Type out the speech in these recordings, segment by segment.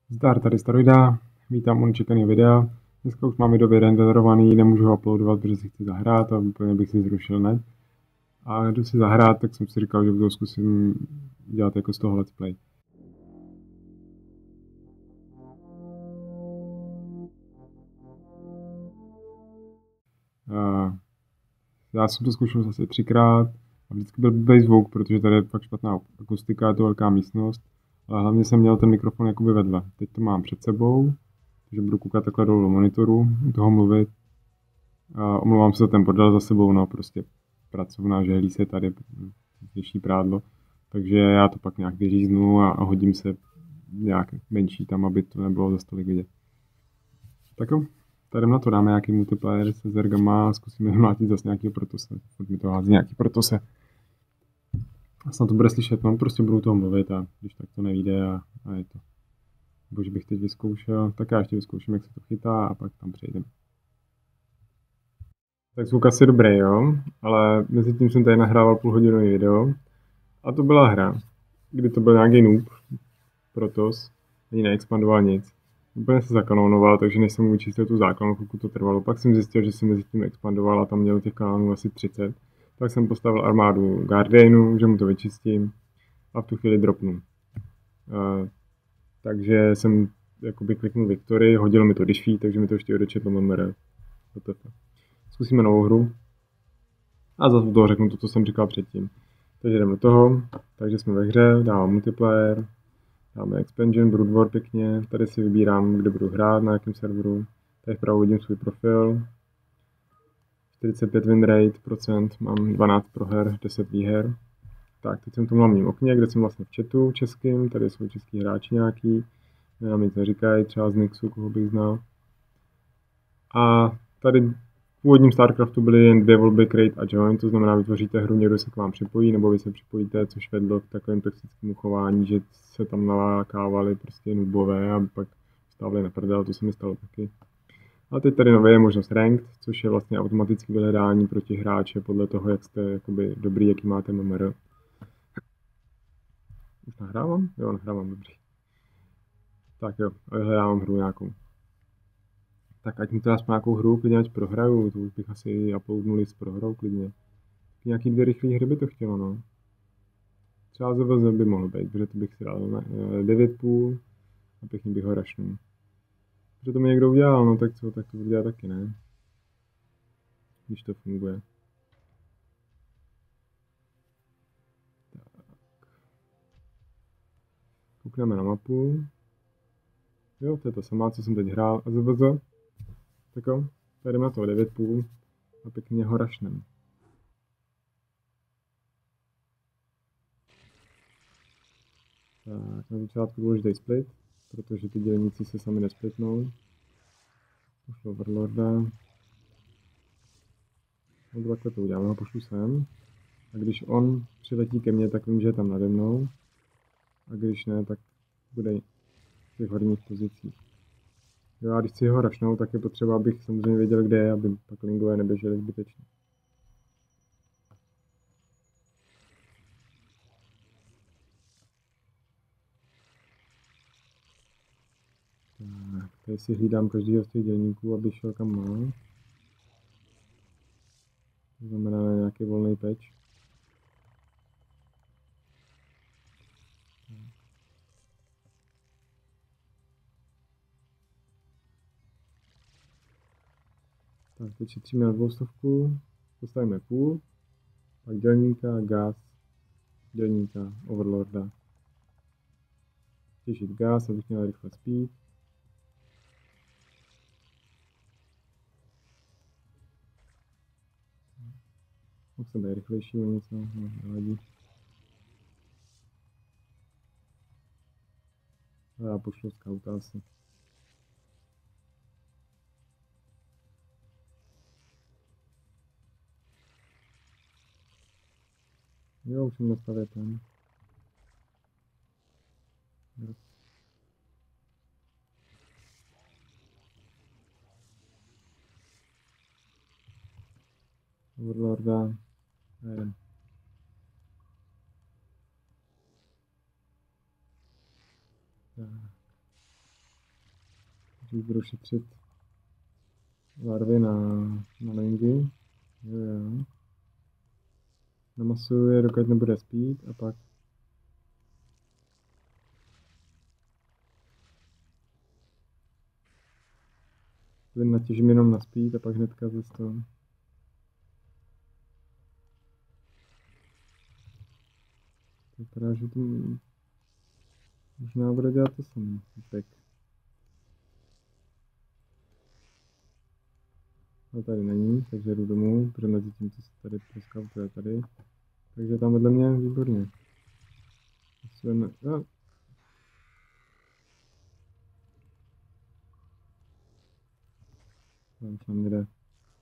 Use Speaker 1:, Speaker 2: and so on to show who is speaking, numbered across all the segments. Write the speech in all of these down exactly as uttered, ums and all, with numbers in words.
Speaker 1: Zdar, tady Staroida, vítám u nečekaného videa. Dneska už mám video vyrenderovaný, nemůžu ho uploadovat, protože si chci zahrát a úplně bych si zrušil net. A jdu si zahrát, tak jsem si říkal, že budu zkusím dělat jako z toho let's play. Uh, já jsem to zkoušel zase třikrát a vždycky byl blbý zvuk, protože tady je fakt špatná akustika, je to velká místnost. Ale hlavně jsem měl ten mikrofon jakoby vedle. Teď to mám před sebou, takže budu koukat takhle dolů do monitoru, u toho mluvit. A omlouvám se za ten bordel za sebou, no prostě pracovná, žehlí se tady, těžší prádlo. Takže já to pak nějak vyříznu a, a hodím se nějak menší tam, aby to nebylo za stolik vidět. Tak jo, tady na to dáme nějaký multiplayer se zergama a zkusíme vymlátit zase nějakého protose. Pojď mi to hází nějaký protose. A snad to bude slyšet, no prostě budu toho mluvit a když tak to nevíde a, a je to. Bož bych teď vyzkoušel, tak já ještě vyzkouším, jak se to chytá a pak tam přejdeme. Tak zvuk asi dobrý, jo, ale mezi tím jsem tady nahrával půlhodinový video a to byla hra, kdy to byl nějaký noob, Protos, ani neexpandoval nic. Úplně se zakanonoval, takže než jsem mu vyčistil tu základnu, chvilku to trvalo. Pak jsem zjistil, že jsem mezi tím expandoval a tam měl těch kanálů asi třicet. Tak jsem postavil armádu Guardianů, že mu to vyčistím a v tu chvíli dropnu. Uh, takže jsem jakoby kliknul Victory, hodilo mi to defeat, takže mi to ještě odečetlo M M R. Zkusíme novou hru. A zase toho řeknu to, co jsem říkal předtím. Takže jdeme do toho. Takže jsme ve hře, dávám multiplayer, dáme expansion, Brood War pěkně. Tady si vybírám, kde budu hrát, na jakém serveru. Tady vpravo vidím svůj profil. čtyřicet pět win rate procent, mám dvanáct proher, deset výher. Tak, teď jsem v tom hlavním okně, kde jsem vlastně v chatu českým, tady jsou český hráči nějaký. Jména mi nic neříkají, třeba z Nixu, koho bych znal. A tady v původním StarCraftu byly jen dvě volby Create a Join, to znamená vytvoříte hru, někdo se k vám připojí, nebo vy se připojíte, což vedlo k takovým toxickému chování, že se tam nalákávali prostě nubové, aby pak stávali na prdel, to se mi stalo taky. A teď tady nově je možnost Ranked, což je vlastně automatické vyhledání proti hráče podle toho, jak jste jakoby dobrý, jaký máte M M R. Už nahrávám? Jo, nahrávám, dobrý. Tak jo, a vyhledávám hru nějakou. Tak ať mi teda aspoň nějakou hru, klidně ať prohraju, to už bych asi uploadnul s prohrou klidně. Nějaký dvě rychlé hry by to chtělo, no. Třeba Z V Z by mohl být, protože to bych si dal na devět půl a pěkně bych ho rašnul. Protože to mi někdo udělal, no tak co, tak to udělá taky, ne? Když to funguje. Tak. Koukneme na mapu. Jo, to je to samá, co jsem teď hrál. A Z V Z. Tak jo, tady jdeme na to devět půl a pěkně ho rašnem. Tak, na začátku důležitý split, protože ty dělníci se sami nesplitnou. Pošlu Overlorda. No takhle to uděláme, ho pošlu sem. A když on přiletí ke mně, tak vím, že je tam nade mnou. A když ne, tak bude v těch horních pozicích. Jo, a když si ho rašnou, tak je potřeba, abych samozřejmě věděl, kde je, aby pak lingové neběžely zbytečně. Tak, tady si hlídám každýho z těch dělníků, aby šel kam má. To znamená nějaký volný peč. Tak, teď šetříme na dvoustovku, postavíme půl, pak dělníka, gas, dělníka, overlorda. Těžit gas, abych měl rychle speed. Musím být rychlejší o něco, no, nevadí. A já pošlu skauta asi. Jo, už jsem nastavil ten. Yes. Overlorda. A jeden. Tak. Když budu šetřit larvy na, na lingy. Jo, jo. Namasuju je, dokud nebude spít, a pak plyn natěžím jenom na spít a pak hnedka ze toho. Vypadá, že to možná bude dělat to samé. Tak. Ale tady není, takže jdu domů, protože mezi tím, co se tady proskautuje tady. Takže tam vedle mě, výborně. Musíme, no. Tam už na mě jde.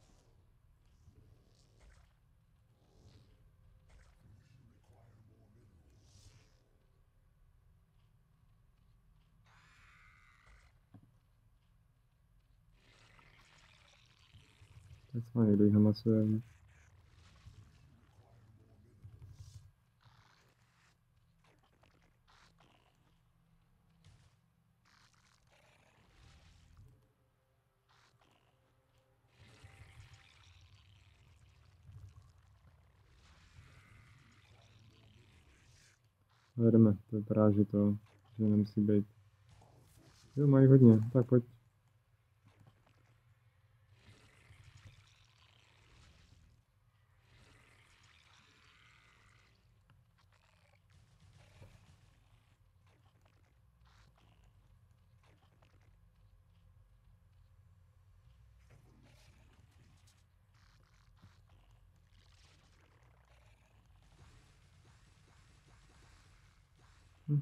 Speaker 1: Tak se má někdo jich namasuje. Ale jdeme, to vypadá, že to, že nemusí být. Jo, mají hodně, tak pojď. Hm.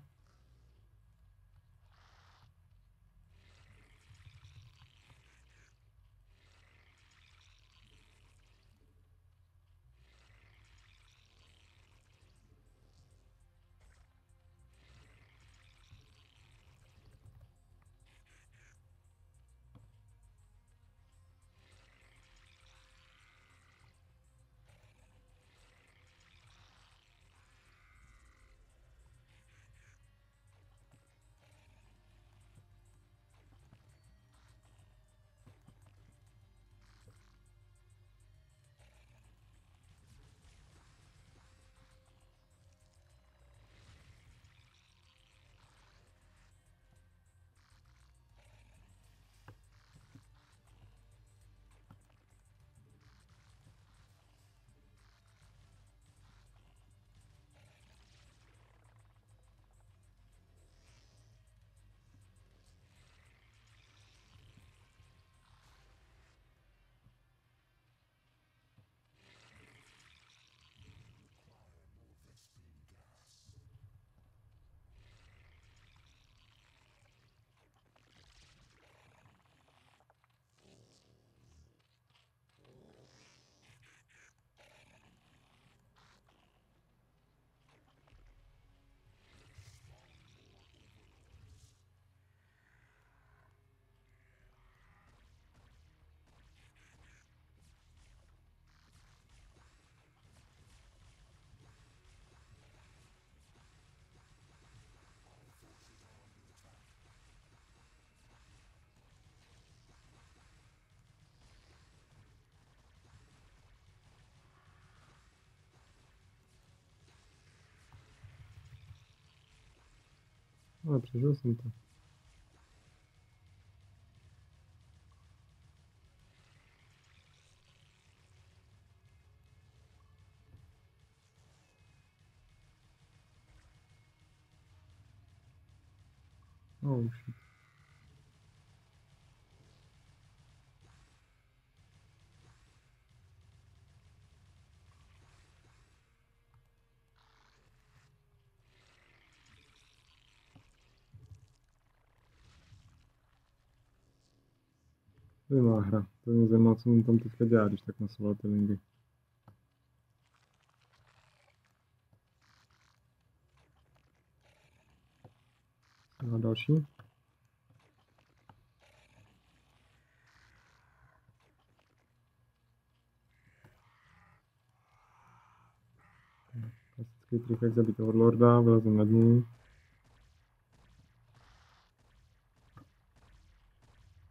Speaker 1: Ale přežil jsem to. Oh shit. To je má hra. To mě zajímá, co mu tam teďka dělá, když tak nasoval ty lingy. A další. Klasický trik, jak zabít toho lorda, vylezem nad ní.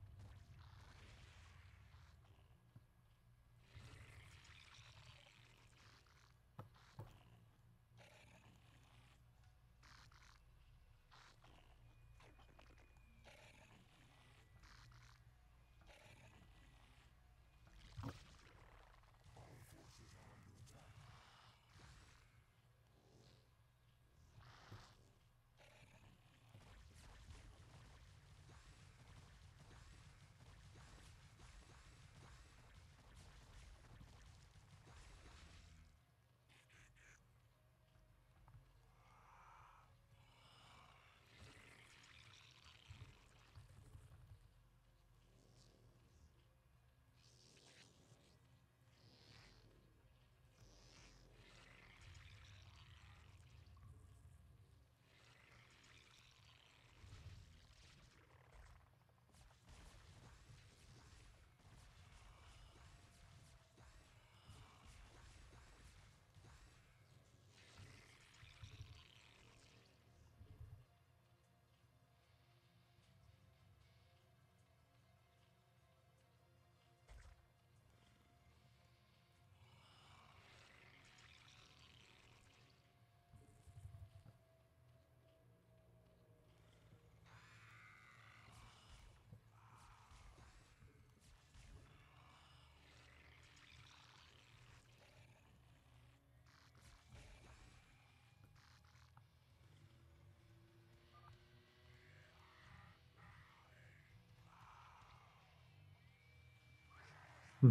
Speaker 1: Hm.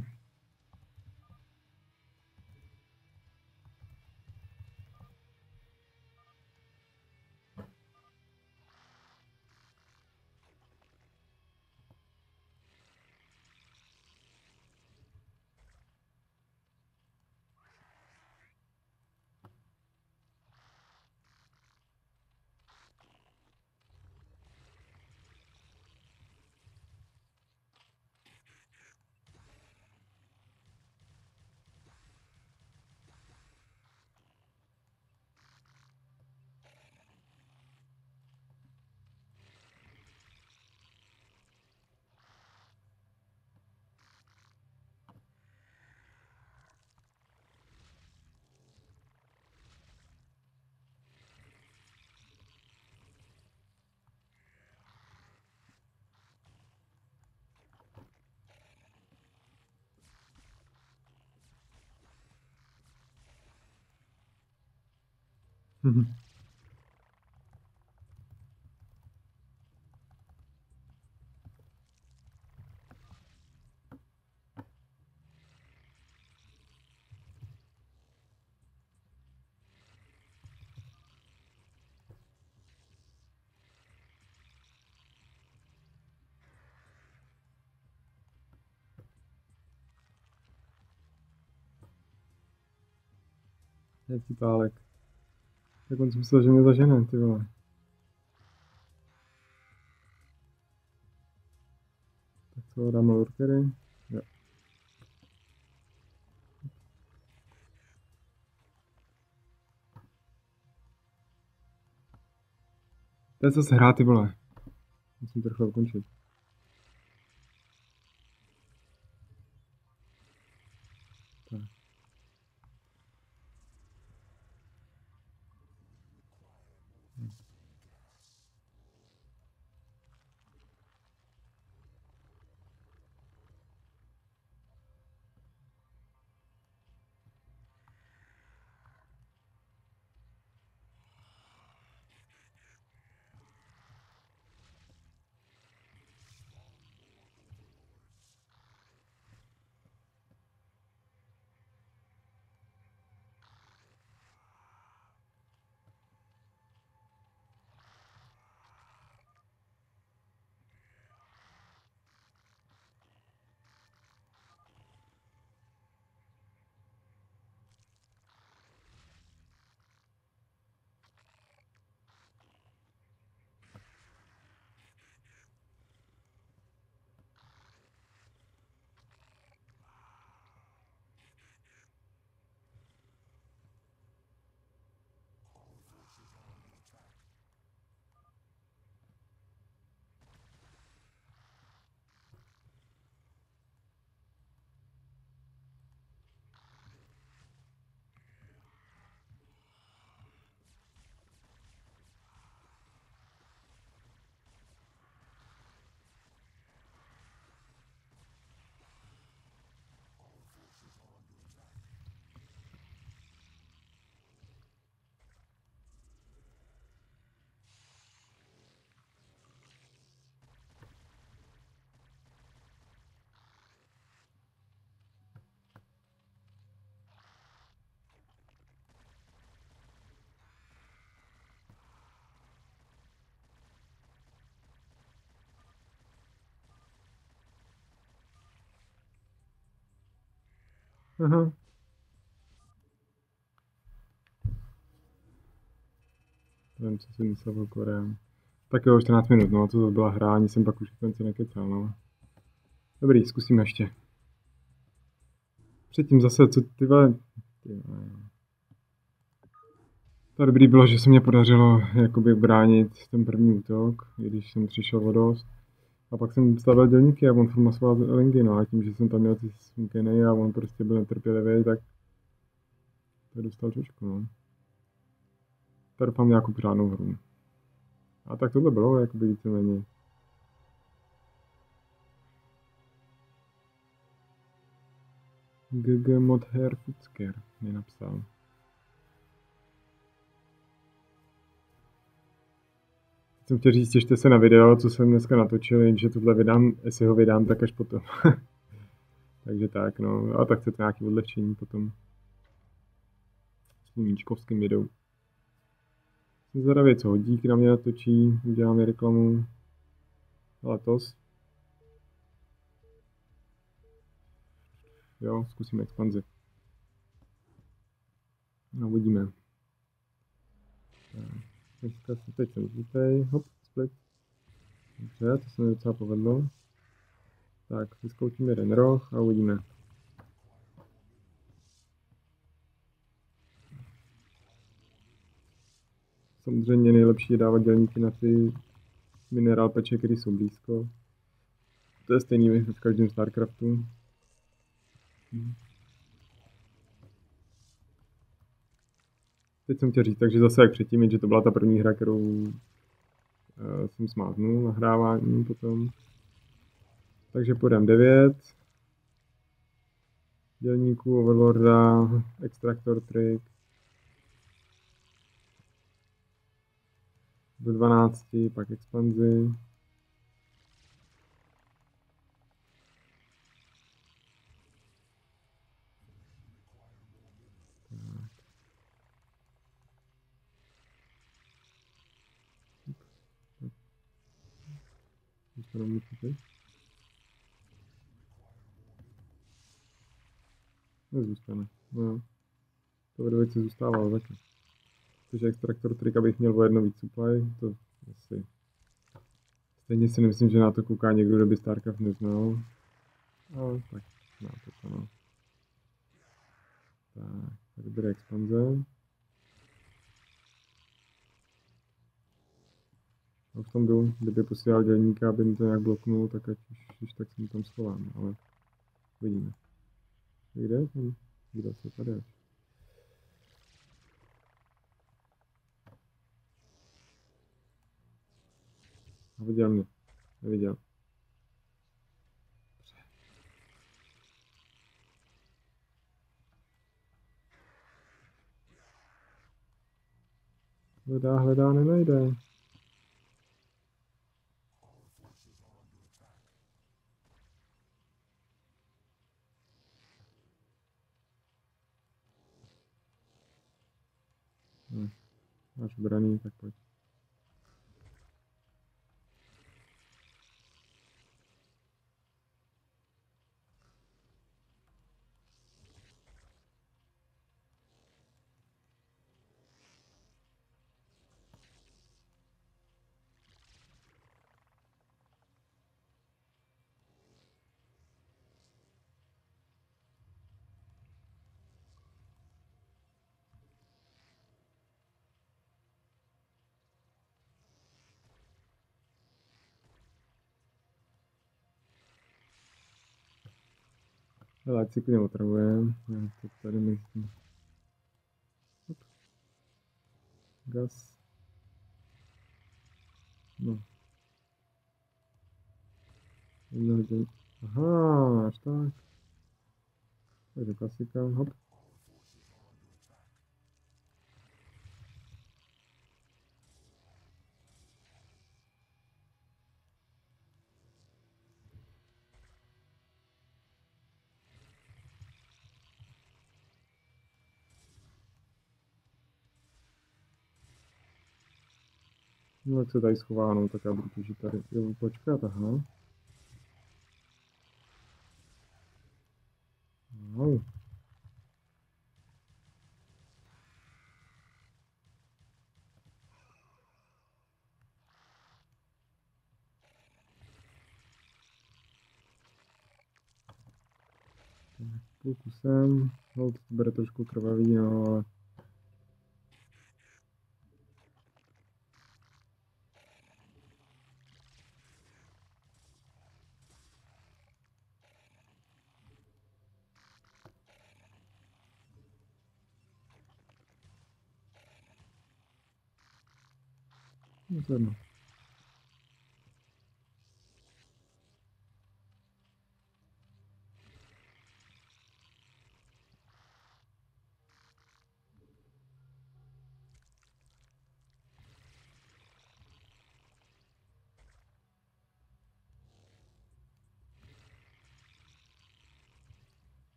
Speaker 1: Mhm. Jaký pálek. Tak on si myslel, že mě zažene, ty vole. Tak co, dáme lurkery? Jo. To je zase hrát, ty vole. Musím to rychle ukončit. Tak. Aha. Nevím, co si myslel o Koreám. Tak jo, čtrnáct minut, no, to byla hra, ani jsem pak už konce nekecal, no. Dobrý, zkusíme ještě. Předtím zase, co ty vole... Ty vole. To dobrý bylo, že se mě podařilo jakoby bránit ten první útok, i když jsem přišel o dost. A pak jsem stavil dělníky a on formoval linky, no a tím, že jsem tam měl ty smukeny a on prostě byl netrpělivý, tak to dostal čočku, no. Tak doufám nějakou pořádnou hru. A tak tohle bylo, jakoby víceméně. G G Modher Futzker mi napsal. Jsem chtěl říct, těšte se na video, co jsem dneska natočil, jenže tohle vydám, jestli ho vydám, tak až potom. Takže tak, no. A tak chcete nějaký odlehčení potom. Sluníčkovským videou. Jsem zvědavý, co Hodík na mě natočí. Uděláme reklamu letos. Jo, zkusíme expanzi. No, uvidíme. Dneska se teď jsem zlutej. Hop, split. Dobře, to se mi docela povedlo. Tak, vyzkoušíme jeden roh a uvidíme. Samozřejmě nejlepší je dávat dělníky na ty minerál peče, které jsou blízko. To je stejný v každém Starcraftu. Teď jsem chtěl říct, takže zase jak předtím, že to byla ta první hra, kterou uh, jsem smáznul nahrávání potom. Takže půjdem devět. Dělníků, Overlorda, Extractor Trick. Do dvanácti, pak expanzi. Zůstanou mi ty? Nezůstane. No. To ve dvojce zůstávalo taky. Takže Extractor Trick, abych měl o jedno víc supply, to asi... Stejně si nemyslím, že na to kouká někdo, kdo by Starcraft neznal. Ale tak, na to to no. Tak, tady bude expanze. A v tom jdu, kdyby posílal dělníka, aby mi to nějak bloknul, tak ať už, už tak se mu tam schovám, ale vidíme. Kde? Kde se tady až? A viděl mě. Neviděl. Hledá, hledá, nenajde. Ne. Máš obraný, tak pojď. Ale ať si klidně otravujeme. Já to tady myslím. Hop. Gas. No. Jedno vidění. Aha, až tak. Takže klasika, hop. No, jak se tady schová, no, tak já budu těžit tady. Jo, počkat, aha. Wow. Půl kusem. No, to bude trošku krvavý, no, ale... No, to jedno.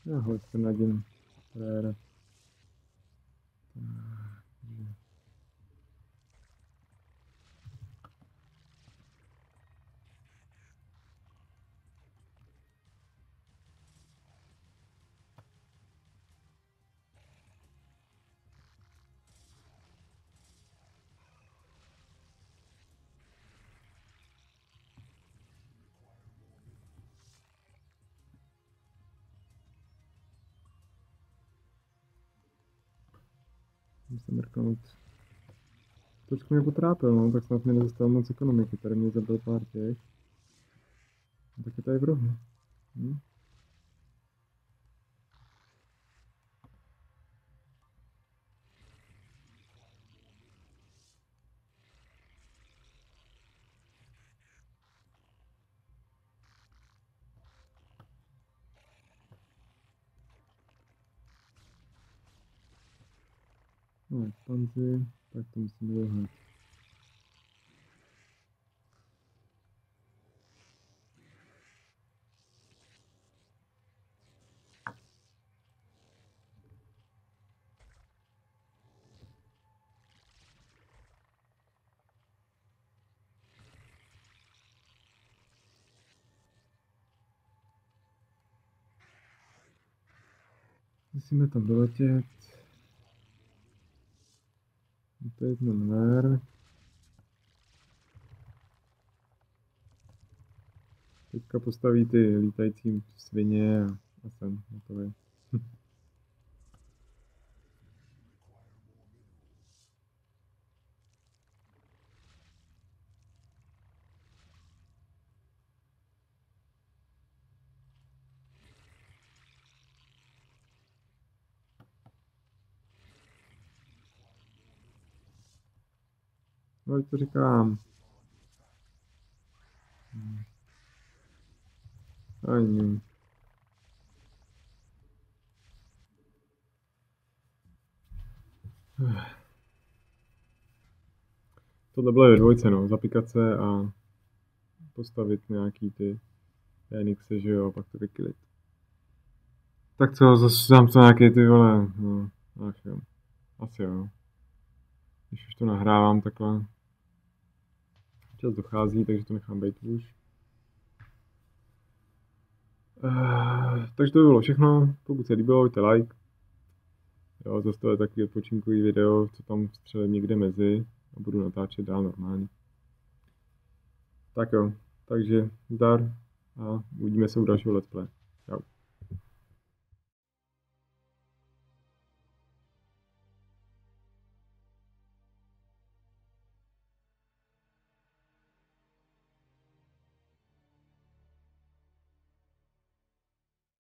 Speaker 1: Já ho ještě nadím. Frére. Musím mrknout. Trošku mě potrápil, no, tak snad mi nezůstalo moc ekonomiky. Tady mě zabil pár těch. A tak je tady v rohu. Hm? No, expanzi, tak to musíme dohnat. Musíme tam doletět. To je ten ver. Teďka postaví ty lítající svině a, a jsem hotový. No, teď to říkám. Ani. Tohle bylo ve dvojce, no, zapíkat se a postavit nějaký ty Fénixy, že jo, a pak to vykylit. Tak co, zase dám to nějaký ty vole, no, ach jo, asi jo. Když už to nahrávám takhle, čas dochází, takže to nechám být už. Uh, takže to bylo všechno, pokud se líbilo, dejte like. Jo, zase to je takový odpočinkový video, co tam střelím někde mezi a budu natáčet dál normálně. Tak jo, takže zdar a uvidíme se u dalšího let's play.